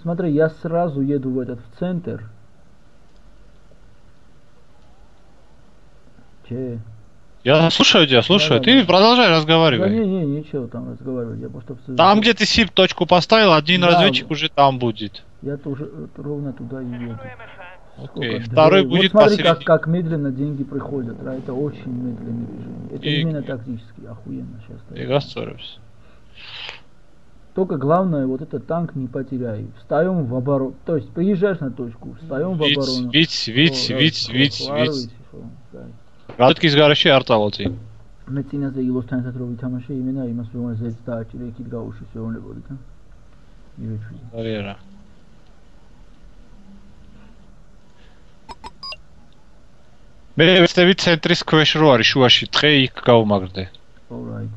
Смотри, я сразу еду в центр. Че? Я слушаю тебя, слушаю. Да. Ты продолжай Да разговаривай. ничего там разговаривать, я просто... Там, где ты СИП точку поставил, один Да, разведчик уже там будет. я тоже ровно туда и еду. Окей, второй Вот будет смотри, посередине. как медленно деньги приходят, да, это очень медленное движение. Это именно тактически, охуенно сейчас. Только главное, вот этот танк не потеряй. Встаем в оборону. То есть приезжаешь на точку, встаем в оборону. Вить. Радки изгарაში არ წავალწი. მე წინაზე ილოსთან ერთად რო ვითამაშე, იმენა იმას რომელზეც დააჭირე იქით გაუშვი შეულებოდი და ივეჩვი. არა. მე ვეცდები ცენტრის ქვეშ რო არის შუაში თხე იქ გავუმაგრდე. Alright.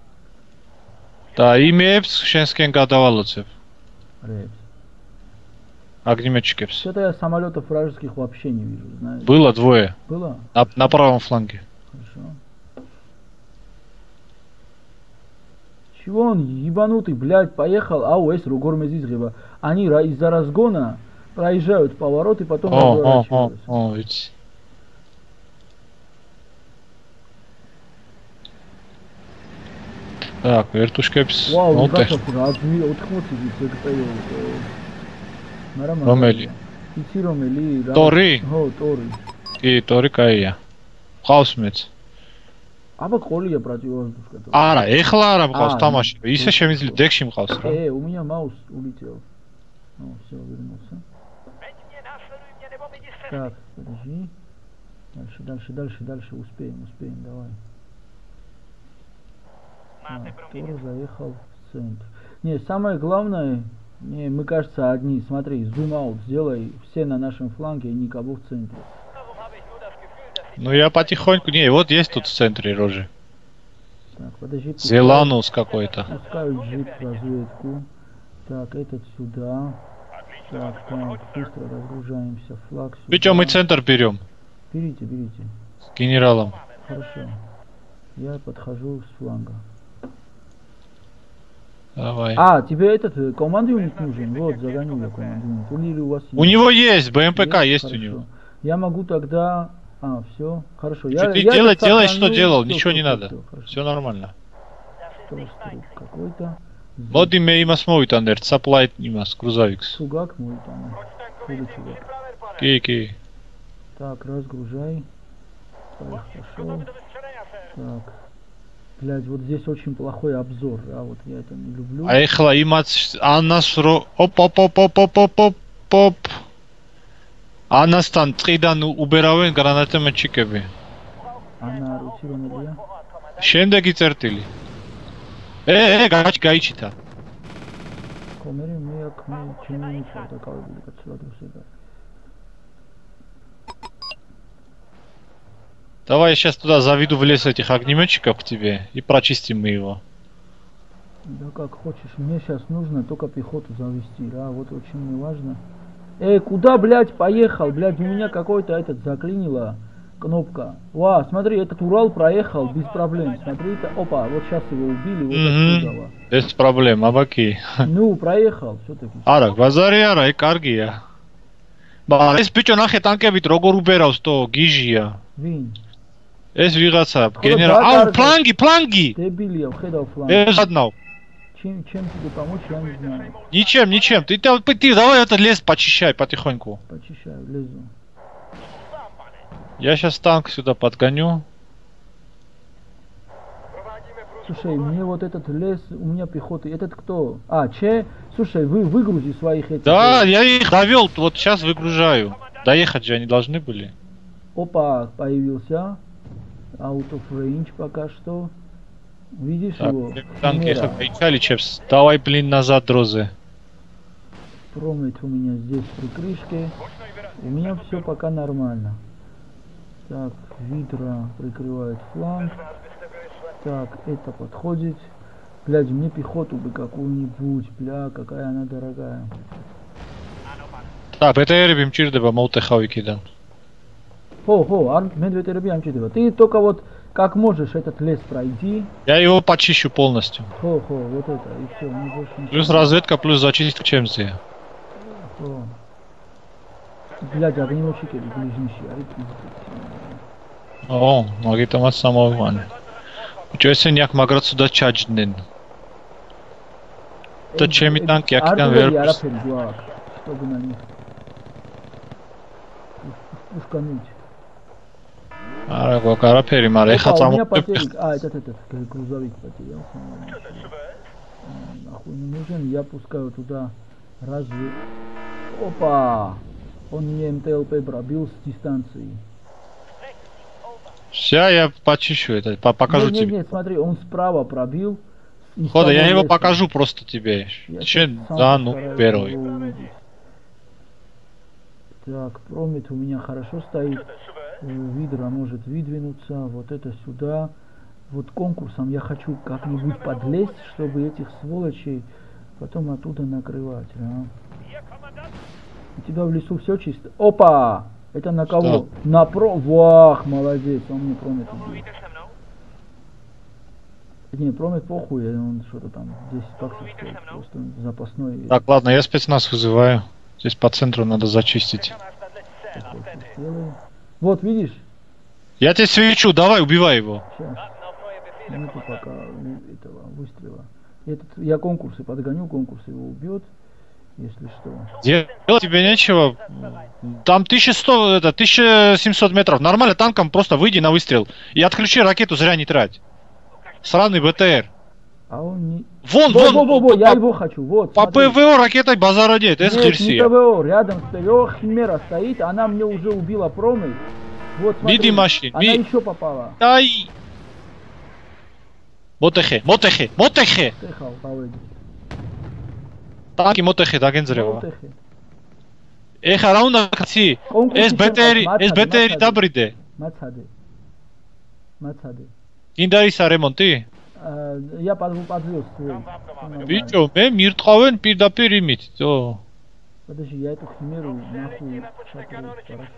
და იმებს შენსკენ გადავალოცებ. Ребят. Огнеметчиков. Что-то я самолетов вражеских вообще не вижу, знаешь. Было двое. Было? На правом фланге. Хорошо. Чего он ебанутый, блядь, поехал, эс ругор мезизгеба. Они из-за разгона проезжают поворот и потом разворачиваются. Ведь. Так, вертушкепс. Вау, ребята, разве отхватили რომელი? იცი რომელი? ტორი? ხო, ტორი. კი, ტორი კაია. ყავს მეც. აბა ყოლია противовоздушка. არა, ეხლა არა მყავს თამაში. ისე შემიძლია დეკში მყავს რა. У меня маус улетел. Ну, всё, вернулся. Так, подожди. Дальше. Успеем, давай. Тор заехал в центр. Не, самое главное... Не, мы, кажется, одни. Смотри, зум-аут сделай. Все на нашем фланге, никого в центре. Ну, я потихоньку... Не, вот есть тут в центре рожи. Так, подожди. Зеланус какой-то. Пускаю джип в разведку. Так, этот сюда. Так, быстро разгружаемся. Флаг сюда. Причем мы центр берем. Берите. С генералом. Хорошо. Я подхожу с фланга. Давай. Тебе этот командуемик нужен? Вот, загоню я командуемик. Или у вас есть? У него есть, БМПК есть у него. Я могу тогда... все, хорошо. Делай, что делал, ничего не надо. Все нормально. Какой-то. Моди მე იმას მოვიტან ერთ supply იმას грузовикс. Сугак мовიტан. Ки. Так, разгружай. Пошел. Так. Блядь, вот здесь очень плохой обзор, вот я это не люблю. Ეხლა იმას ანას რო ოპ. ანასთან ტყიდან უბერავენ გრანატომეტჩიკები. ანა რუსი რომელია? შემდეგი წერტილი. გაიჩიტა. კომერი მე აქ ჩემი დაკავებული კაცლა დროსება. Давай я сейчас туда заведу в лес этих огнеметчиков к тебе и прочистим мы его. Да как хочешь, мне сейчас нужно только пехоту завести, вот очень мне важно. Куда, блядь, поехал, блядь, у меня какой-то этот заклинила кнопка. Смотри, этот Урал проехал без проблем, смотри, опа, вот сейчас его убили, вот отсюда. Без проблем, абаки. Ну, проехал, все-таки. Ара, базари ара, каргия. ეს ბიჭო ნახე ტანკებით როგორ уберავს то გიჟია. ვინ? ეს ვიღაცა გენერალ фланги. Дебилия, ხედავ фланги. Я однал. Чем тебе помочь, я не знаю. Ничем. Ты давай этот лес почищай потихоньку. Почищаю, лезу. Я сейчас танк сюда подгоню. Слушай, мне вот этот лес, у меня пехоты, этот кто? Слушай, выгрузи своих этих... Да, я их довел, вот сейчас выгружаю. Доехать же они должны были. Опа, появился. Out of range пока что. Видишь так, его? Танки, давай, блин, назад, дрозы. Промет у меня здесь при крышке. У меня все пока нормально. Так, Видра прикрывает фланг. Так, это подходит. Блядь, мне пехоту бы какую-нибудь, какая она дорогая. Так, БТР-ები მჭირდება მოვტეხავ იქიდან. მე БТР-ები ამჭირდება. Ты только вот как можешь этот лес пройди. Я его почищу полностью. Вот это, и все, мне больше ничего. Плюс разведка, плюс зачистка чемзия. Что? Блядь, огнеметчики ближнейшие, О, მაგიტომაც სამოვიყვანე. ბიჭო, ესენი აქ მაგრად სუდად ჩაჯდნენ. და ჩემი ტანკი აქედან ვერ არაფერი გვაქვს. Чтобы на них пушкануть. არა, გვაქვს არაფერი, მაგრამ ეხლა წამოვიდეთ. этот грузовик потерял. Нахуй не нужен, я пускаю туда разве... Опа! Он мне МТЛП пробил с дистанции. Сейчас я почищу это, покажу тебе. Нет, смотри, он справа пробил. Хода, я его покажу просто тебе. Да, ну, первый. Так, промет у меня хорошо стоит. Видра может выдвинуться. Вот это сюда. Вот конкурсом я хочу как-нибудь подлезть, чтобы этих сволочей потом оттуда накрывать. А? У тебя в лесу все чисто. Опа! Это на кого? Что? Вах, молодец, он мне промет убил. Не, промет похуй, он что-то там 10 баксов стоит, просто запасной. Так, ладно, я спецназ вызываю. Здесь по центру надо зачистить. Вот, видишь? Я тебе свечу, давай, убивай его. Сейчас. Нету пока этого выстрела. Я конкурсы подгоню, конкурс его убьет. Если что. Делать тебе нечего. Там 1700 метров. Нормально, танком просто выйди на выстрел. И отключи ракету, зря не трать. Сраный БТР. А он не... Вон! Я его хочу, вот. По ПВО ракетой базара нет, это Нет, не ПВО, рядом с ПВО Химера стоит, она мне уже убила промы. Вот, смотри, она еще попала. Ай! Мотехе! Техал, повыди. Танки мотехе, დაგენძრევა. ეხა რა უნდა კაცი? ეს ბეტერი დაბრიდე. მაცადე. კიდე არის რემონტი? Я подвез свой. Бичо, მე მირტყავენ პირდაპირ იმით, ძო. Подожди, я эту химеру нахуй шатру.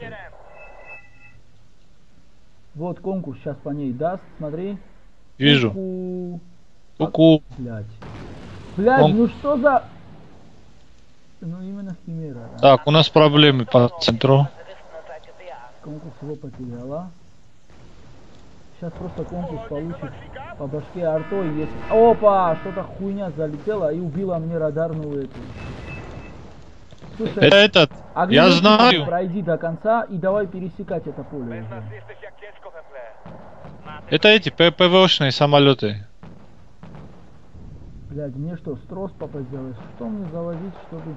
Вот конкурс сейчас по ней даст, смотри. Вижу. Ку-ку. Блядь, ну что за... Ну именно химера. Так, у нас проблемы по центру. Конкурс его потеряла. Сейчас просто конкурс получит по башке артой, если... Опа! Что-то хуйня залетела и убила мне радарную эту. Слушай, этот, я знаю. Пройди до конца и давай пересекать это поле уже. Это эти ПВОшные самолеты. Блядь, мне что, строс попасть делаешь? Что мне завозить, чтобы...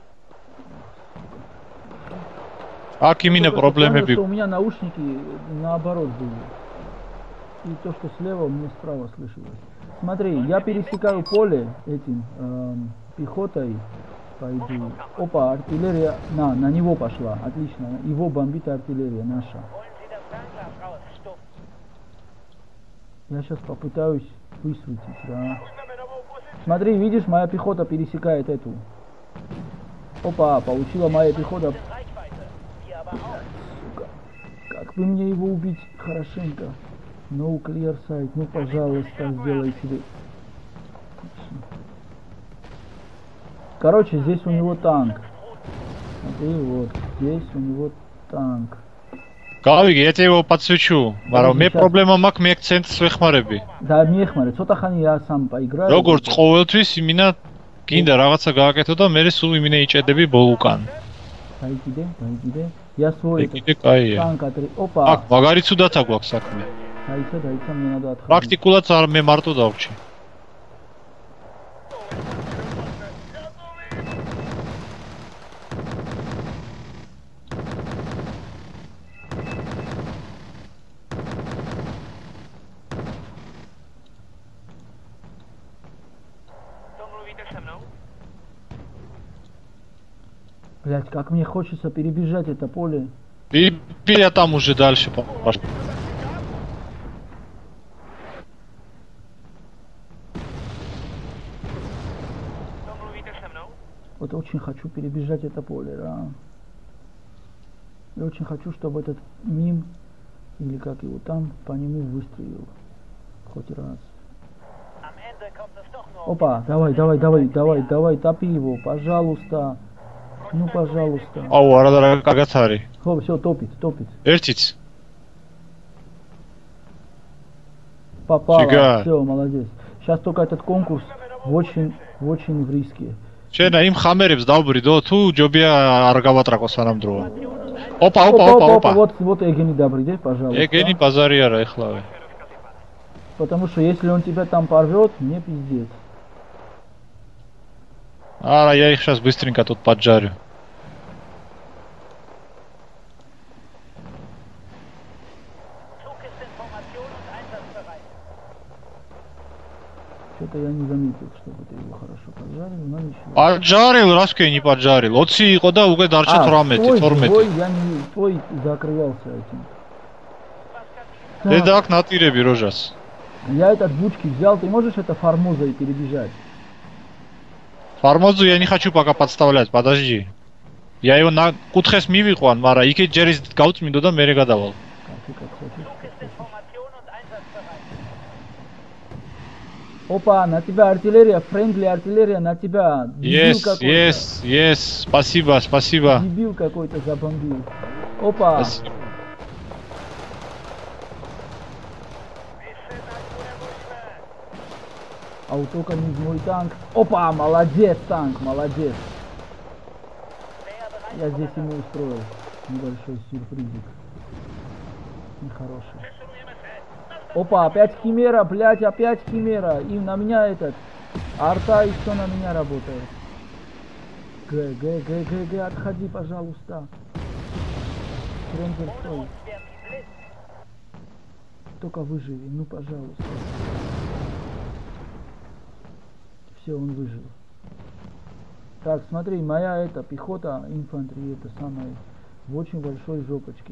Ак именно проблемы были. У меня наушники наоборот были. И то, что слева, мне справа слышалось. Смотри, я пересекаю поле этим пехотой. Пойду. Опа, артиллерия. На него пошла. Отлично. Его бомбит артиллерия наша. Я сейчас попытаюсь высветить, да. Смотри, видишь, моя пехота пересекает эту. Опа, получила моя пехота. Сука. Как бы мне его убить хорошенько? No clear sight. Ну, пожалуйста, сделай себе. Короче, здесь у него танк. Смотри, вот. Здесь у него танк. Გავიგე, я тебе его подсвечу. მაგრამ მე პრობლემა მაქვს, მე ცენტრს ვეხმარები. და მიეხმარე, ცოტა ხანი я сам поиграю. როგორც ყოველთვის, იმინა გინდა რაღაცა გააკეთო და მე სულ იმინე იჭედები ბოლუკან. დაიგიდე. Я свой танк атри. Опа. აქ მაგარი ცუდაცა გვაქვს საქმე. დაიცა, მე надо отходить. პრაქტიკულად მე მარტო დავჭი. Блять, как мне хочется перебежать это поле. Я там уже дальше пошел. Вот очень хочу перебежать это поле, да. Я очень хочу, чтобы этот мим, или как его там, по нему выстрелил. Хоть раз. Опа, давай, топи его, пожалуйста. Ну, пожалуйста. აუ, არა, კარგად არის. Хоп, все, топит, топит. ერთიც. Попало. Фига. Все, молодец. Сейчас только этот конкурс очень в риске. შენა იმ ხამერებს დავბრიდო, თუ ჯობია არ გავატრაკო სანამ დროა. ოპა. Вот Эгენი добриде, пожалуйста. ეგენი ბაზარი არა ეხლავე. Потому что если он тебя там порвет, мне пиздец. Ара, я их сейчас быстренько тут поджарю. Что-то я не заметил, чтобы ты его хорошо поджарил, но ничего. Поджарил, раз ке не поджарил. 20 იყო და უკვე დარჩა 18, 12. твой закрывался этим. დედა აქ ნატირები როჟას. Я этот бучки взял, ты можешь это Формозой перебежать? Формозу я не хочу пока подставлять, подожди. Я его на кутхес мивиყვან, მაგრამ იქე ჯერ ის გავწმინდო და მერე გადავალ. Ты как хочешь. Опа, на тебя артиллерия, френдли артиллерия на тебя. Yes, спасибо. Дебил какой-то забомбил. Опа. Спасибо. А вот только не мой танк. Опа, молодец танк, молодец. Я здесь ему устроил небольшой сюрпризик. Нехороший. Опа, опять химера, блять, опять химера. И на меня этот арта еще на меня работает. Г, отходи, пожалуйста. Френзер, стой. Только выживи, ну пожалуйста. Все, он выжил. Так, смотри, моя эта пехота, инфантри, это самое, в очень большой жопочке.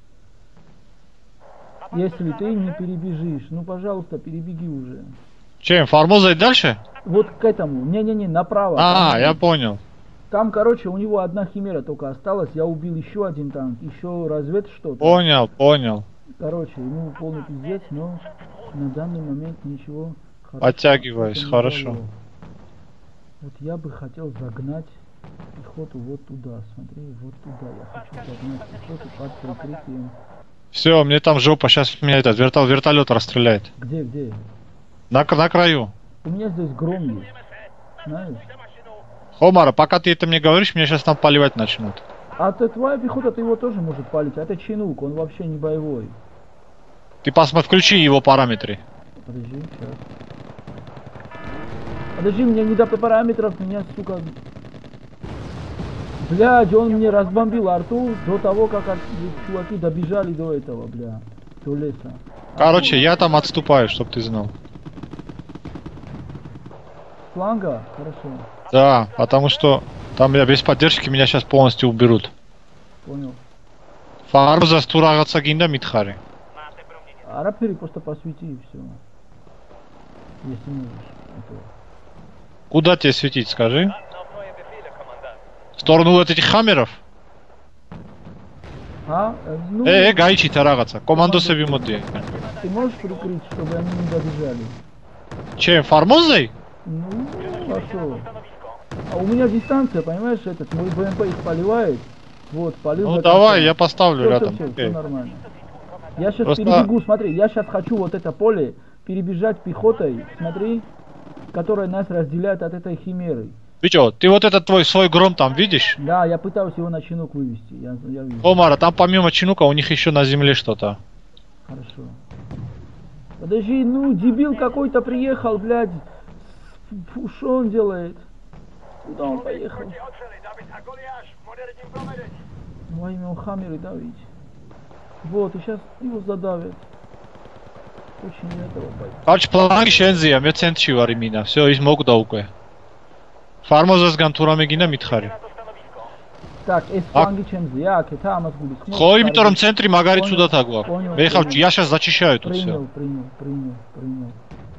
Если ты не перебежишь, ну пожалуйста, перебеги уже. Чем, Формозой дальше? Вот к этому, не, направо. Там, я понял. Там, короче, у него одна химера только осталась, я убил еще один танк, еще развед что-то. Понял. Короче, ему полный пиздец, но на данный момент ничего хорошего. Подтягиваюсь, хорошо. Вот я бы хотел загнать пехоту вот туда, смотри, вот туда. Я хочу загнать пехоту под прикрытием. Все, мне там жопа, сейчас меня этот вертолет расстреляет. Где? На краю. У меня здесь гром есть, знаешь? Хомара, пока ты это мне говоришь, меня сейчас там поливать начнут. А ты, твоя пехота, ты его тоже может палить, а это чинук, он вообще не боевой. Ты посмотри, включи его параметры. Подожди, сейчас. Подожди, мне не до параметров, меня, сука... Блядь, он мне разбомбил арту до того, как чуваки добежали до этого, бля, до леса. Короче, я там отступаю, чтоб ты знал. Фланга? Хорошо. Да, потому что там я без поддержки меня сейчас полностью уберут. Понял. Фарбзас თუ რაღაცა გინდა მითხარი. Арапери просто посвети и все. Если можешь. Куда тебе светить, скажи? В сторону вот этих хаммеров? Ну... გაიჩითა რაღაცა. კომანდოსები მოდიან. Ты можешь прикрыть, чтобы они не добежали? Чем, Формозой? Ну, хорошо. А у меня дистанция, понимаешь, этот мой БМП их поливает. Вот, полил. Ну давай, я поставлю всё, рядом. Все нормально. Я сейчас Просто... перебегу, смотри, я сейчас хочу вот это поле перебежать пехотой, смотри, которая нас разделяет от этой химеры. Бичо, ты вот этот твой свой гром там видишь? Да, я пытаюсь его на чинук вывести, я вижу. Омара, там помимо чинука у них еще на земле что-то. Хорошо. Подожди, ну дебил какой-то приехал, блядь. Что он делает? Куда он поехал? Во имя Хаммеры давить. Вот, и сейчас его задавят. Очень этого боится. Короче, планки შენზეა, მე ცენტრში ვარ იმინა. Всё, ის მოგდა უკვე. Фармозასგან თუ რამე გინდა მითხარი. Так, ეს фланги ჩემზე, აქ ეთა ამას გულის. ხო, იმიტომ რომ ცენტრი მაგარი ცუდად აგვაქვს. მე ხავ я сейчас зачищаю тут всё. Принял.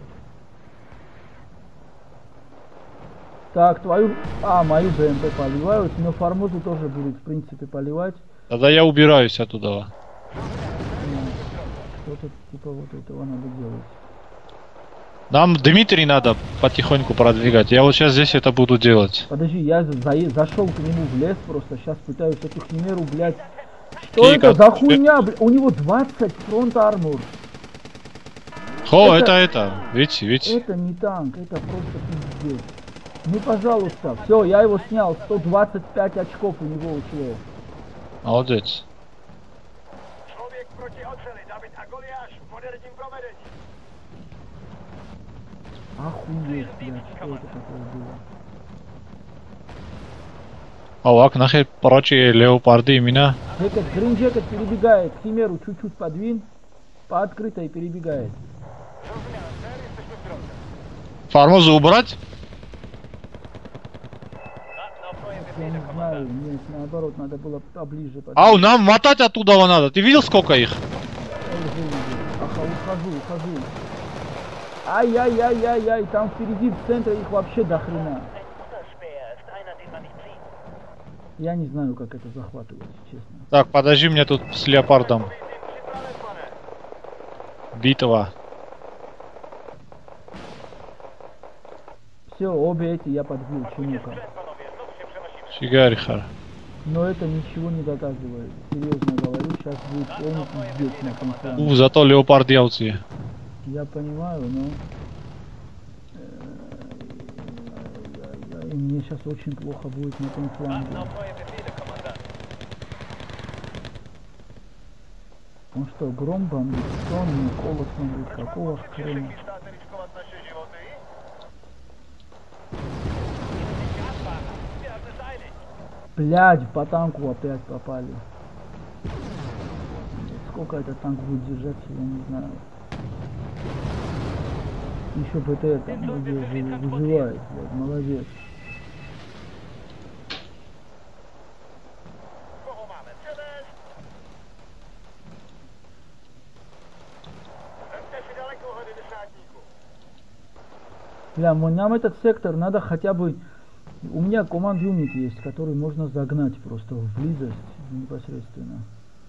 Так, твою... мою БМП поливают, но Формозу тоже будут, в принципе, поливать. Тогда я убираюсь оттуда. Что-то типа вот этого надо делать. Нам Дмитрий надо потихоньку продвигать. Я вот сейчас здесь это буду делать. Подожди, я зашел к нему в лес, просто сейчас пытаюсь эту химеру, блядь. Что Кика, это за хуйня, блядь? У него 20 фронт армор. О, это. Видите? Это не танк, это просто пиздец. Ну, пожалуйста. Все, я его снял. 125 очков у него ушло. Молодец. Охуеть, блядь, что это такое было? Алак, нахер прочие леопарды и меня. Джекет, Green Jacket перебегает. Химеру чуть-чуть подвинь. По открытой перебегает. Формозу убрать? Я не знаю, нет, наоборот, надо было поближе. Ау, нам мотать оттуда надо. Ты видел, сколько их? Ага, ухожу. Ай-яй-яй-яй-яй, там впереди, в центре их вообще до хрена. Я не знаю, как это захватывать, честно. Так, подожди, мне тут с леопардом. Битва. Все, обе эти я подбил, чумука. Сигарихар. Но это ничего не доказывает. Серьезно говорю, сейчас будет полный пиздец на том фланге. Зато леопард ялцы. Я понимаю, но... И мне сейчас очень плохо будет на том фланге. Он что, гром бомбит? Что он мне колос бомбит? Какого хрена? Блядь, по танку опять попали. Сколько этот танк будет держаться, я не знаю. Еще БТР там выживает, блядь, молодец. Бля, нам этот сектор надо хотя бы... У меня команд юнит есть, который можно загнать просто в близость непосредственно.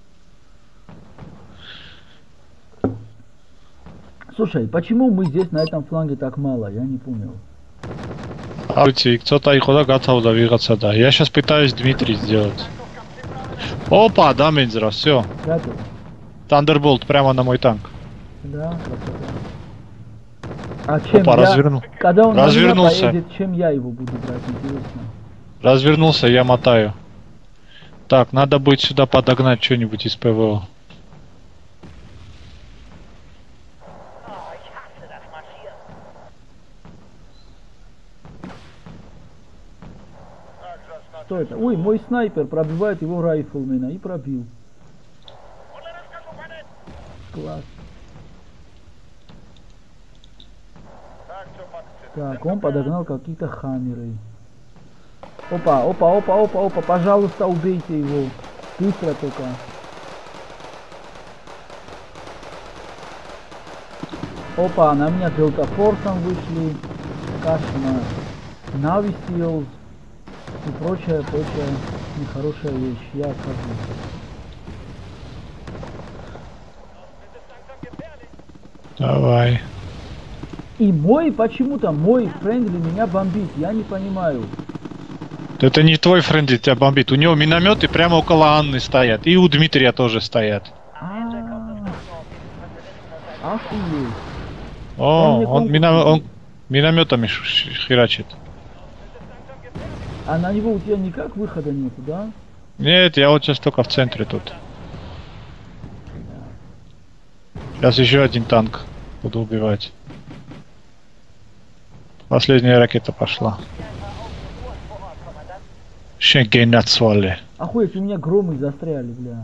Слушай, почему мы здесь на этом фланге так мало? Я не понял. Кто-то их готов двигаться, да. Я сейчас пытаюсь Дмитрий сделать. Опа, дамейджера, все. Thunderbolt прямо на мой танк. Да, красота. А чем опа, я... Когда он развернулся. На меня поедет, чем я его буду брать, интересно. Развернулся, я мотаю. Так, надо будет сюда подогнать что-нибудь из ПВО. Что это? Ой, мой снайпер пробивает его райфлмена и пробил. Класс. Так, он подогнал какие-то хаммеры. Опа, пожалуйста, убейте его. Быстро только. Опа, на меня Delta Force вышли. Кашина. Navy Seals. И прочая нехорошая вещь. Я отхожу. Давай. И почему-то мой френдли меня бомбит. Я не понимаю. Это не твой френдли тебя бомбит. У него минометы прямо около Анны стоят. И у Дмитрия тоже стоят. Охуеть. Он минометами херачит. А на него у тебя никак выхода нету, да? Нет, я вот сейчас только в центре тут. Сейчас еще один танк буду убивать. Последняя ракета пошла. Шенген отсвали. Охуеть, у меня громы застряли, бля.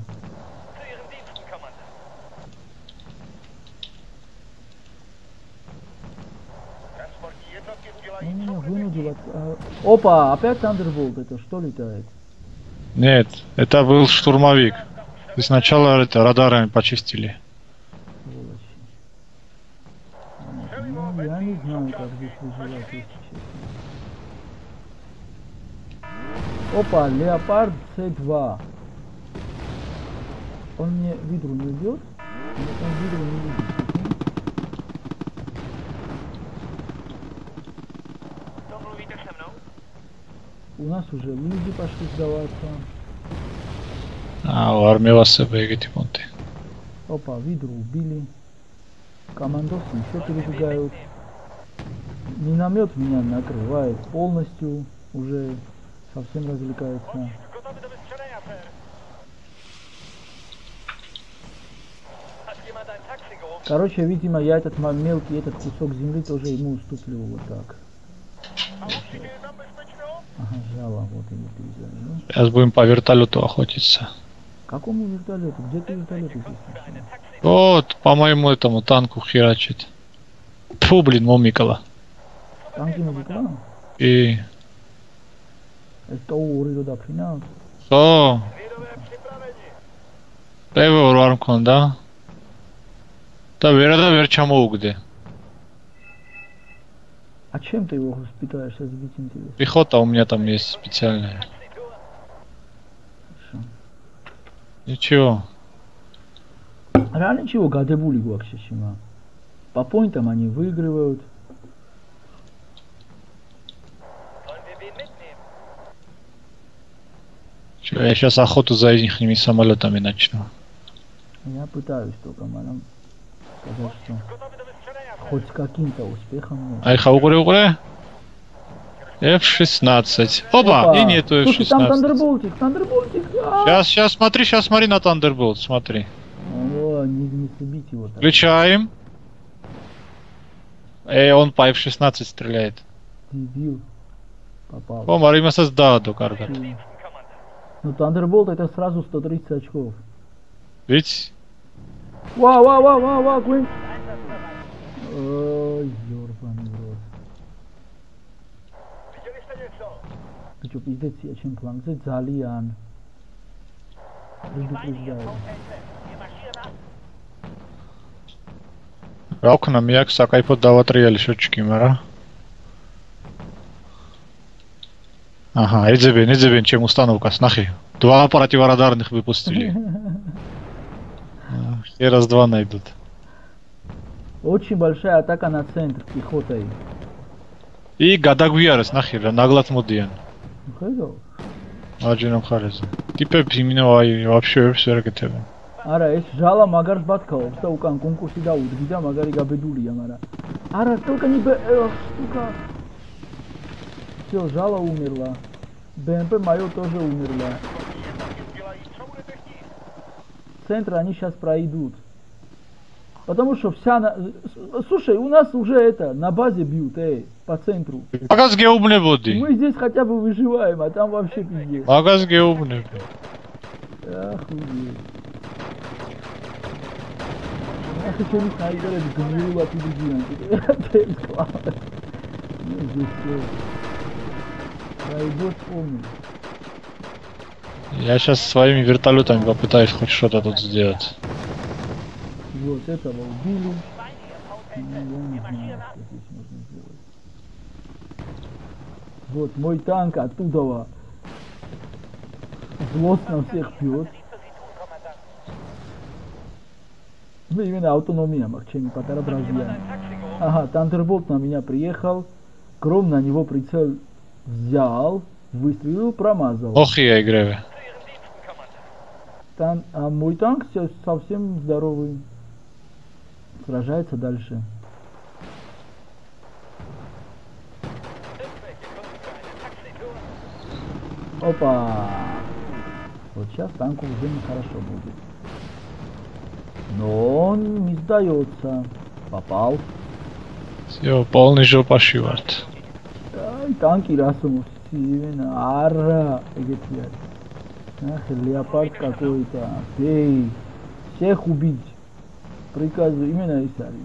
Он меня вынудил от... Опа, опять Thunderbolt, это что летает? Нет, это был штурмовик. И сначала это радарами почистили. Ну, я не знаю, как здесь выживать, если честно. Опа, Леопард C2. Он мне видру не убьет? Нет, он видру не убьет. у нас уже люди пошли сдаваться. А, у армии вас эти понты. Опа, видру убили. Командосы еще перебегают. Миномет меня накрывает полностью. Уже совсем развлекается. Короче, видимо, я этот мелкий, этот кусок земли тоже ему уступлю вот так. Ага, жало, вот его перезаряжу. Сейчас будем по вертолету охотиться. Какому вертолету? Где ты вертолет здесь нашел? Вот, по моему этому танку херачит. Тьфу, блин, момикала. Танки музыка? И... Это уры туда принят. Что? Первый урвармкон, да? Да, вера чамоугде. А чем ты его пытаешься сбить, интересно? Пехота у меня там есть специальная. Хорошо. Ничего. Реально чего, гадебули вообще чема? По поинтам они выигрывают. Чё, я сейчас охоту за ихними самолетами начну. Я пытаюсь только, madam, сказать, что хоть каким-то успехом. Айха, угре. F-16. Опа! И нету Слушай, F-16. там Тандерболтик. Сейчас смотри на Thunderbolt, смотри. О, не сбить его так. Включаем. Он по F-16 стреляет. Дебил. Попал. О, Марима создал до карта. Ну, Thunderbolt это сразу 130 очков. Ведь? Вау, Квин. Ой, ёрбаный в рот. Ты чё, пиздец, я чем план? Это Залиан. Предупреждаю. Раукна мияк сакай поддават реали счетчики, мара. Ага, Эдзебен, чем установка, снахи. 2 противорадарных выпустили. И раз-два найдут. Очень большая атака на центр пехотой. И гадагуярес, нахер, наглад мудиен. Хорошо. Аджином харез. Типа именно вообще все ракетами. Ара, ეს жала მაგარს ბათქაობს და უკან კონკურსი დაუდგი და მაგარი გაბედულია, მაგრამ ара, только не штука. Всё, жала умерла. БМП моё тоже умерла. Центр они сейчас пройдут. Потому что слушай, у нас уже это, на базе бьют, по центру. Магаз геубне боди. Мы здесь хотя бы выживаем, а там вообще пиздец. Магаз геубне. Охуеть. Я хочу не снайперы, гнила пиздец. Это класс. Ну здесь все. Райбот помню. Я сейчас своими вертолетами попытаюсь хоть что-то тут сделать. Вот этого убили. Ну, я не знаю, что здесь можно сделать. Вот мой танк оттуда злостно всех бьет. Ну именно автономия, Махчеми, полтора бразильяна. Ага, Thunderbolt на меня приехал. Гром на него прицел взял, выстрелил, промазал. Ох, я играю. А мой танк совсем здоровый. Сражается дальше. Опа! Вот сейчас танку уже нехорошо будет. Но он не сдается. Попал. Все, полный жопа шивард. Ай, танки расумов. Ара, ах, леопард какой-то. Эй, всех убить. Приказываю именно Исари.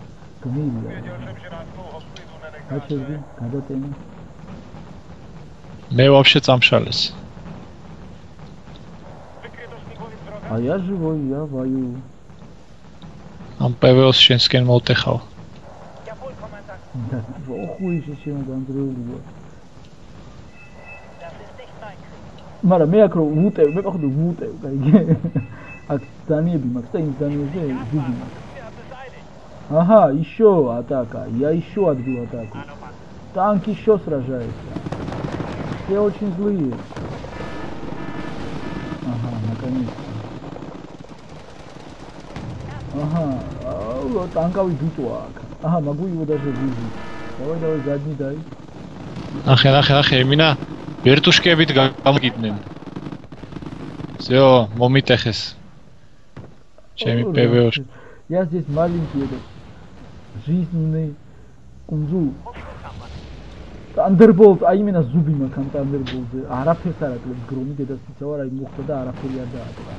А что ты? Когда ты? Мы вообще там шались. А я живой, я воюю. Am PV Шенскен Молтехал. Да, охуй, чем там другого. Мара, მე აქ რო ვუტევ, მე походу ვუტევ, კაი. აქ დანიები მაქვს და იმ დანიებზე ძუძი მაქვს. Ага, еще атака. Я еще отбил атаку. Танк еще сражается. Все очень злые. Ага, наконец-то. Ага, танковый битвак. Ага, могу его даже выжить. Давай, задний дай. ნახე, მინა ვერტუშკებით გამოგიდნენ. Всё, მომიტეხეს. ჩემი ПВО-ში. Я здесь маленький этот жизненный кунзу. Thunderbolt, а именно зуби макан Thunderbolt. Арაფერს არ აკლებს გრომი დედასწავა რა მოხდა და არაფერი არ დაატყდა.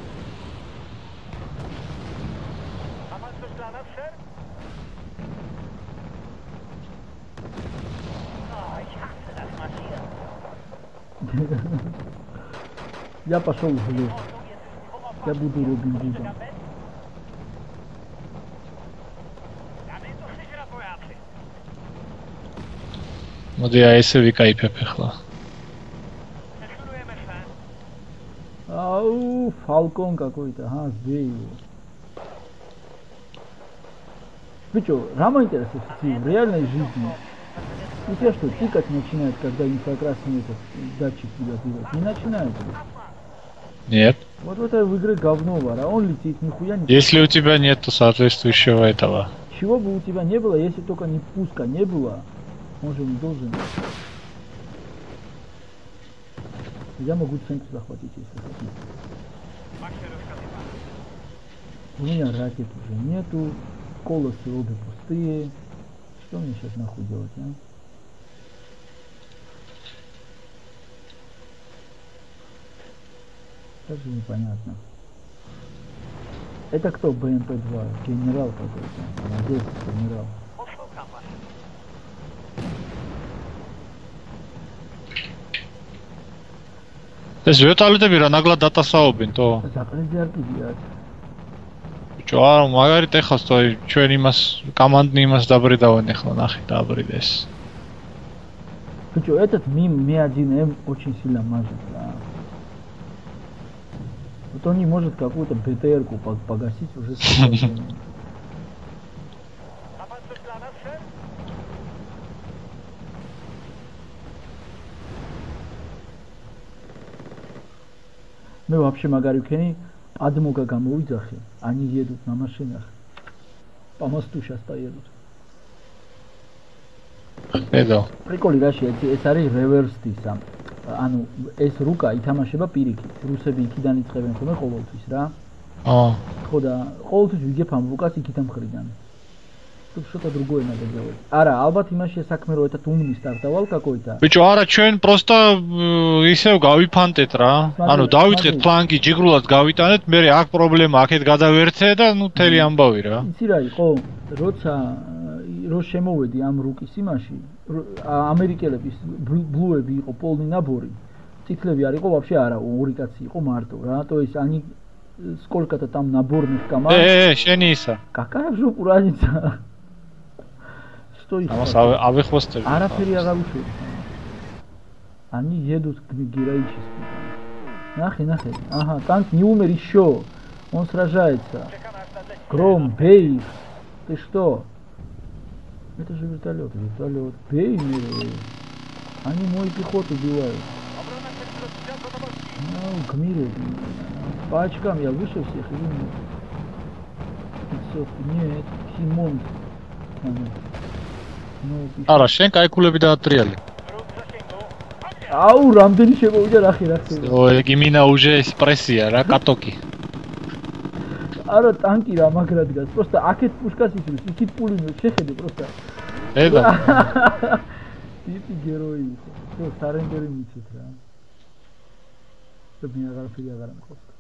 Я пошел в лес. Я буду Робин Гудом. მოდი აი ესე ვიკაიფებ ახლა. Ау, фалкон какой-то, ага, сбей его. Вы что, рама интересует в реальной жизни? У тебя что, тикать начинает, когда инфракрасный этот датчик тебя делает? Не начинает ли? Нет. Вот это в игре говно, а он летит, нихуя не... Если у тебя нет соответствующего этого. Чего бы у тебя не было, если только не пуска не было, он же не должен. Я могу центр захватить, если хотите. У меня ракет уже нету, колосы обе пустые. Что мне сейчас нахуй делать, а? Даже непонятно. Это кто БМП-2? Генерал какой-то. Молодец, генерал. ეს ვერტალეტები რა ნაგლად დატასაობენ თო? ზაპრეზი არ კიდიათ. ბიჭო, არა, მაგარით ეხავს თო ჩვენ იმას კომანდნი имас დაბრიდავენ ახლა, ნახე დაბრიდეს. Биჭо, этот Ми-1М очень сильно мажет, да. Вот он не может какую-то БТР-ку погасить уже с временем. Мы вообще Магарюкени Адмуга Гамуидзахи, они едут на машинах. По мосту сейчас поедут. Эдо. Прикольно, Раши, ეს არის reverse-ის ამ. ანუ ეს რუკა ითამაშება პირიქით. რუსები იქიდან იწყებენ ხოლმე ყოველთვის რა. ხო და ყოველთვის ვიგებ ამ რუკას იქიდან მხრიდან. Тут что-то другое надо делать. Ара, ალბათ იმაში საქმე რო ერთად უმნის სტარტავალ какой-то. ბიჭო, არა, ჩვენ просто ისევ გავიფანტეთ რა. ანუ დავიწყეთ ფლანგი, ჯიგრულად გავიტანეთ, მე აქ პრობლემა, აქეთ გადავერთე და ნუ თელი ამბავი რა. იცი რა იყო? როცა რო შემოვედი ამ რუკის იმაში, ამერიკელების ბლუები იყო პოლნი ნაბორი. ციკლები არ იყო вообще არა, ორი კაცი იყო მარტო რა. То есть они сколько-то там наборных команд. შენი ისა. Какая же разница? Что их? Амас авихвостები. Арაფერი აღარ უშვებს. Они едут героически. Нахи. Ага, танк не умер еще. Он сражается. Гром, бей их. Ты что? Это же вертолет. Бей их. Они мою пехоту убивают. Ну, к миру. По очкам я выше всех или нет? 500. Нет, Симон. არა, შენ кайკულები დაატრიალე. აუ, რამდენი შემოვიდა ნახე. ой, გიმინა уже эспрессия რა, კატოკი. არა, ტანკი რა მაგრად დგას. Просто აქეთ პუშკას ისმის, იქით პულინო შეხედე просто. ედა. ტიპი გეროი. ხო, სარენდერი მიცეთ რა. და მე აღარ მყოფ.